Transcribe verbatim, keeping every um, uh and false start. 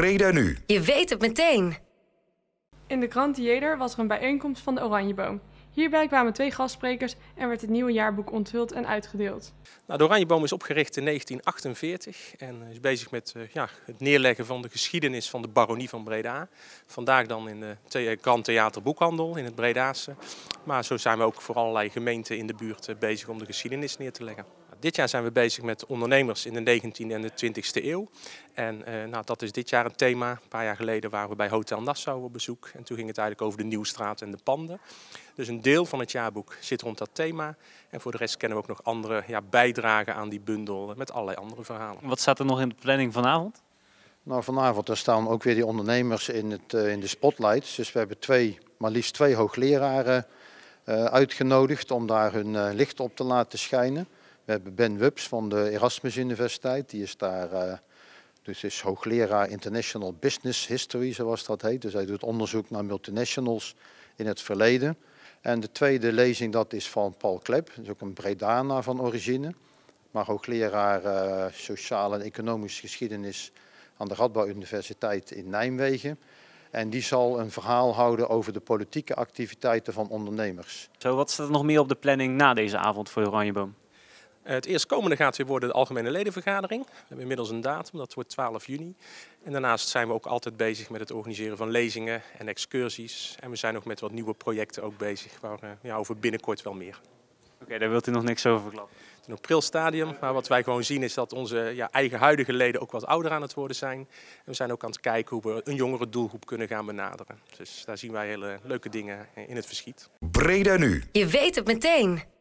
Breda nu. Je weet het meteen. In de Grand Theater was er een bijeenkomst van de Oranjeboom. Hierbij kwamen twee gastsprekers en werd het nieuwe jaarboek onthuld en uitgedeeld. Nou, de Oranjeboom is opgericht in negentien achtenveertig en is bezig met uh, ja, het neerleggen van de geschiedenis van de baronie van Breda. Vandaag dan in de The- Grand Theater Boekhandel in het Bredaanse. Maar zo zijn we ook voor allerlei gemeenten in de buurt uh, bezig om de geschiedenis neer te leggen. Dit jaar zijn we bezig met ondernemers in de negentiende en de twintigste eeuw. En uh, nou, dat is dit jaar een thema. Een paar jaar geleden waren we bij Hotel Nassau op bezoek. En toen ging het eigenlijk over de Nieuwstraat en de panden. Dus een deel van het jaarboek zit rond dat thema. En voor de rest kennen we ook nog andere ja, bijdragen aan die bundel met allerlei andere verhalen. Wat staat er nog in de planning vanavond? Nou, vanavond er staan ook weer die ondernemers in, het, uh, in de spotlights. Dus we hebben twee, maar liefst twee hoogleraren uh, uitgenodigd om daar hun uh, licht op te laten schijnen. We hebben Ben Wups van de Erasmus Universiteit, die is daar, uh, dus is hoogleraar International Business History, zoals dat heet. Dus hij doet onderzoek naar multinationals in het verleden. En de tweede lezing, dat is van Paul Klep, dat is ook een Bredana van origine, maar hoogleraar uh, sociale en economische geschiedenis aan de Radboud Universiteit in Nijmegen. En die zal een verhaal houden over de politieke activiteiten van ondernemers. Zo, wat staat er nog meer op de planning na deze avond voor de Oranjeboom? Het eerstkomende gaat weer worden de algemene ledenvergadering. We hebben inmiddels een datum, dat wordt twaalf juni. En daarnaast zijn we ook altijd bezig met het organiseren van lezingen en excursies. En we zijn ook met wat nieuwe projecten ook bezig, waar, ja, over binnenkort wel meer. Oké, okay, daar wilt u nog niks over verklappen. Het is een april stadium, maar wat wij gewoon zien is dat onze ja, eigen huidige leden ook wat ouder aan het worden zijn. En we zijn ook aan het kijken hoe we een jongere doelgroep kunnen gaan benaderen. Dus daar zien wij hele leuke dingen in het verschiet. Breda nu. Je weet het meteen.